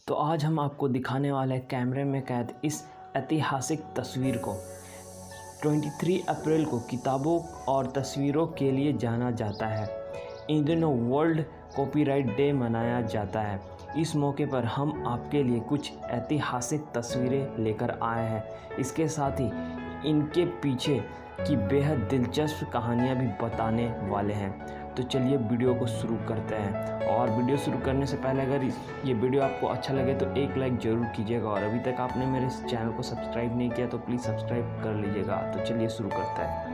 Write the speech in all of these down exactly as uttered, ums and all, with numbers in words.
तो आज हम आपको दिखाने वाले हैं कैमरे में कैद इस ऐतिहासिक तस्वीर को। तेईस अप्रैल को किताबों और तस्वीरों के लिए जाना जाता है। इन दिनों वर्ल्ड कॉपीराइट डे मनाया जाता है। इस मौके पर हम आपके लिए कुछ ऐतिहासिक तस्वीरें लेकर आए हैं। इसके साथ ही इनके पीछे की बेहद दिलचस्प कहानियाँ भी बताने वाले हैं। तो चलिए वीडियो को शुरू करते हैं। और वीडियो शुरू करने से पहले अगर ये वीडियो आपको अच्छा लगे तो एक लाइक ज़रूर कीजिएगा, और अभी तक आपने मेरे इस चैनल को सब्सक्राइब नहीं किया तो प्लीज़ सब्सक्राइब कर लीजिएगा। तो चलिए शुरू करते हैं।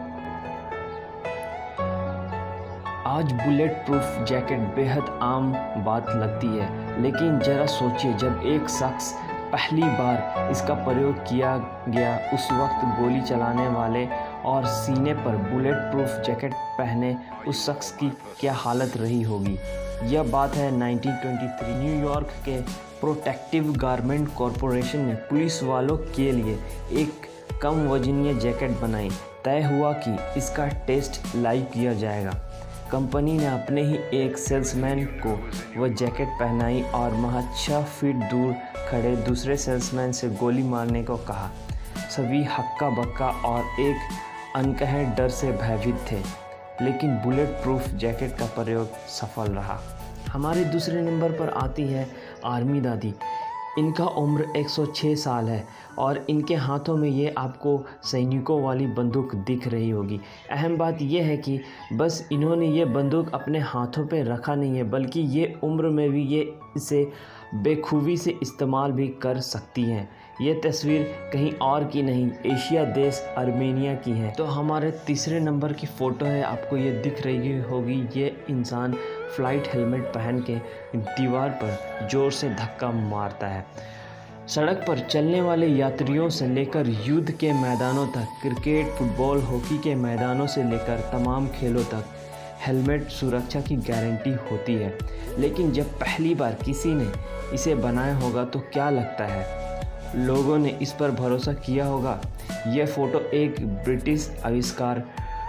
आज बुलेट प्रूफ जैकेट बेहद आम बात लगती है, लेकिन ज़रा सोचिए, जब एक शख्स पहली बार इसका प्रयोग किया गया उस वक्त गोली चलाने वाले और सीने पर बुलेट प्रूफ जैकेट पहने उस शख्स की क्या हालत रही होगी। यह बात है उन्नीस सौ तेईस। न्यूयॉर्क के प्रोटेक्टिव गारमेंट कॉरपोरेशन ने पुलिस वालों के लिए एक कम वजनीय जैकेट बनाई। तय हुआ कि इसका टेस्ट लाइव किया जाएगा। कंपनी ने अपने ही एक सेल्समैन को वह जैकेट पहनाई और महज छः फीट दूर खड़े दूसरे सेल्समैन से गोली मारने को कहा। सभी हक्का बक्का और एक अनकहे डर से भयभीत थे, लेकिन बुलेट प्रूफ जैकेट का प्रयोग सफल रहा। हमारे दूसरे नंबर पर आती है आर्मी दादी। इनका उम्र एक सौ छह साल है और इनके हाथों में ये आपको सैनिकों वाली बंदूक दिख रही होगी। अहम बात यह है कि बस इन्होंने ये बंदूक अपने हाथों पे रखा नहीं है, बल्कि ये उम्र में भी ये इसे बेखूबी से इस्तेमाल भी कर सकती हैं। ये तस्वीर कहीं और की नहीं, एशिया देश आर्मेनिया की है। तो हमारे तीसरे नंबर की फ़ोटो है, आपको ये दिख रही होगी। ये इंसान फ्लाइट हेलमेट पहन के दीवार पर ज़ोर से धक्का मारता है। सड़क पर चलने वाले यात्रियों से लेकर युद्ध के मैदानों तक, क्रिकेट, फुटबॉल, हॉकी के मैदानों से लेकर तमाम खेलों तक हेलमेट सुरक्षा की गारंटी होती है। लेकिन जब पहली बार किसी ने इसे बनाया होगा तो क्या लगता है लोगों ने इस पर भरोसा किया होगा। यह फ़ोटो एक ब्रिटिश आविष्कार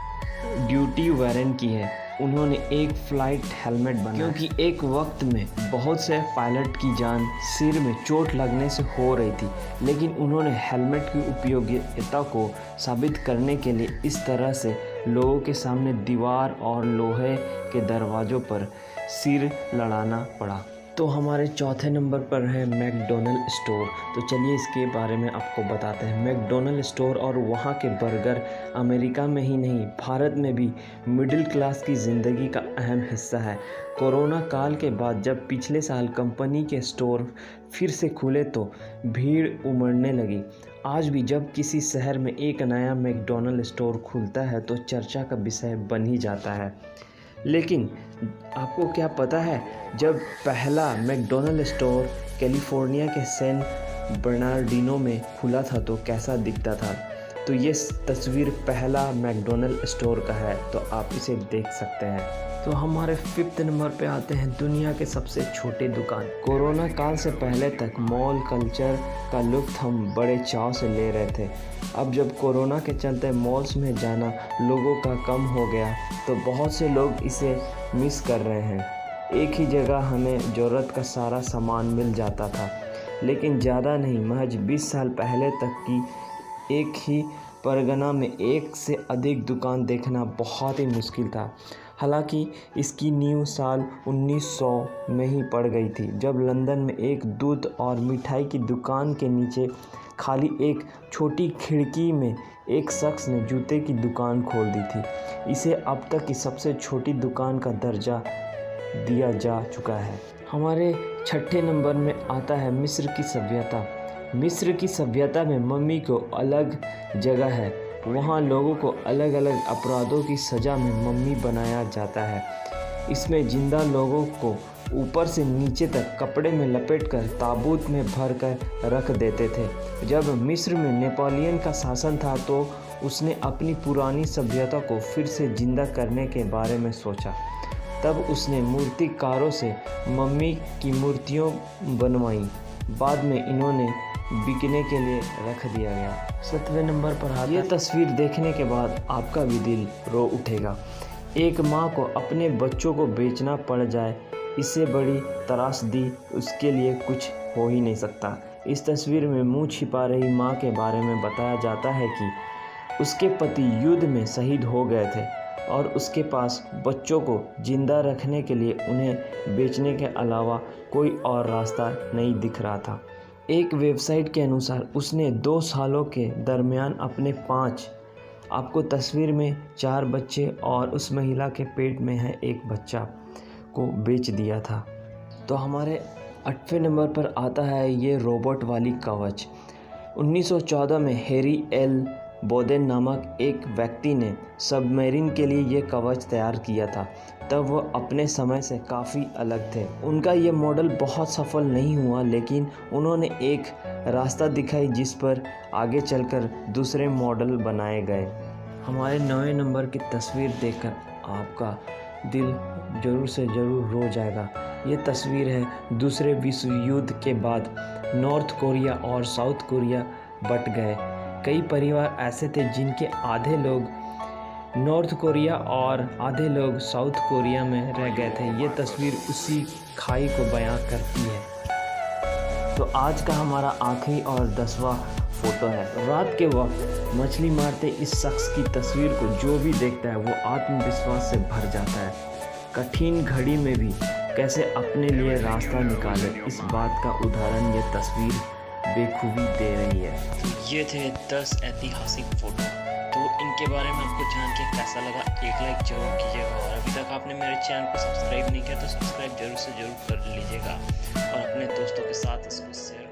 ड्यूटी वैरन की है। उन्होंने एक फ़्लाइट हेलमेट बनाया क्योंकि एक वक्त में बहुत से पायलट की जान सिर में चोट लगने से हो रही थी, लेकिन उन्होंने हेलमेट की उपयोगिता को साबित करने के लिए इस तरह से लोगों के सामने दीवार और लोहे के दरवाज़ों पर सिर लड़ाना पड़ा। तो हमारे चौथे नंबर पर है मैकडॉनल्ड स्टोर। तो चलिए इसके बारे में आपको बताते हैं। मैकडॉनल्ड स्टोर और वहाँ के बर्गर अमेरिका में ही नहीं, भारत में भी मिडिल क्लास की ज़िंदगी का अहम हिस्सा है। कोरोना काल के बाद जब पिछले साल कंपनी के स्टोर फिर से खुले तो भीड़ उमड़ने लगी। आज भी जब किसी शहर में एक नया मैकडॉनल्ड स्टोर खुलता है तो चर्चा का विषय बन ही जाता है। लेकिन आपको क्या पता है, जब पहला मैकडॉनल्ड स्टोर कैलिफोर्निया के सैन बर्नार्डिनो में खुला था तो कैसा दिखता था। तो ये तस्वीर पहला मैकडॉनल्ड स्टोर का है, तो आप इसे देख सकते हैं। तो हमारे फिफ्थ नंबर पे आते हैं दुनिया के सबसे छोटे दुकान। कोरोना काल से पहले तक मॉल कल्चर का लुत्फ़ हम बड़े चाव से ले रहे थे। अब जब कोरोना के चलते मॉल्स में जाना लोगों का कम हो गया तो बहुत से लोग इसे मिस कर रहे हैं। एक ही जगह हमें ज़रूरत का सारा सामान मिल जाता था, लेकिन ज़्यादा नहीं, महज बीस साल पहले तक की एक ही परगना में एक से अधिक दुकान देखना बहुत ही मुश्किल था। हालांकि इसकी नींव साल उन्नीस सौ में ही पड़ गई थी, जब लंदन में एक दूध और मिठाई की दुकान के नीचे खाली एक छोटी खिड़की में एक शख्स ने जूते की दुकान खोल दी थी। इसे अब तक की सबसे छोटी दुकान का दर्जा दिया जा चुका है। हमारे छठे नंबर में आता है मिस्र की सभ्यता। मिस्र की सभ्यता में मम्मी को अलग जगह है। वहाँ लोगों को अलग अलग अपराधों की सज़ा में मम्मी बनाया जाता है। इसमें जिंदा लोगों को ऊपर से नीचे तक कपड़े में लपेटकर ताबूत में भर कर रख देते थे। जब मिस्र में नेपोलियन का शासन था तो उसने अपनी पुरानी सभ्यता को फिर से जिंदा करने के बारे में सोचा। तब उसने मूर्तिकारों से मम्मी की मूर्तियाँ बनवाईं। बाद में इन्होंने बिकने के लिए रख दिया गया। सातवें नंबर पर यह तस्वीर देखने के बाद आपका भी दिल रो उठेगा। एक माँ को अपने बच्चों को बेचना पड़ जाए, इससे बड़ी त्रासदी उसके लिए कुछ हो ही नहीं सकता। इस तस्वीर में मुंह छिपा रही मां के बारे में बताया जाता है कि उसके पति युद्ध में शहीद हो गए थे और उसके पास बच्चों को जिंदा रखने के लिए उन्हें बेचने के अलावा कोई और रास्ता नहीं दिख रहा था। एक वेबसाइट के अनुसार उसने दो सालों के दरमियान अपने पाँच, आपको तस्वीर में चार बच्चे और उस महिला के पेट में है एक बच्चा, को बेच दिया था। तो हमारे आठवें नंबर पर आता है ये रोबोट वाली कवच। उन्नीस सौ चौदह में हैरी एल बोदेन नामक एक व्यक्ति ने सबमरीन के लिए ये कवच तैयार किया था। तब वो अपने समय से काफ़ी अलग थे। उनका ये मॉडल बहुत सफल नहीं हुआ, लेकिन उन्होंने एक रास्ता दिखाई जिस पर आगे चलकर दूसरे मॉडल बनाए गए। हमारे नौवें नंबर की तस्वीर देखकर आपका दिल ज़रूर से ज़रूर रो जाएगा। ये तस्वीर है दूसरे विश्व युद्ध के बाद नॉर्थ कोरिया और साउथ कोरिया बट गए। कई परिवार ऐसे थे जिनके आधे लोग नॉर्थ कोरिया और आधे लोग साउथ कोरिया में रह गए थे। ये तस्वीर उसी खाई को बयां करती है। तो आज का हमारा आखिरी और दसवां फोटो है। रात के वक्त मछली मारते इस शख्स की तस्वीर को जो भी देखता है वो आत्मविश्वास से भर जाता है। कठिन घड़ी में भी कैसे अपने लिए रास्ता निकाले, इस बात का उदाहरण ये तस्वीर बेखूबी दे रही है। ये थे दस ऐतिहासिक फोटो। तो इनके बारे में आपको जान के कैसा लगा, एक लाइक जरूर कीजिएगा और अभी तक आपने मेरे चैनल को सब्सक्राइब नहीं किया तो सब्सक्राइब जरूर से जरूर कर लीजिएगा और अपने दोस्तों के साथ इसको शेयर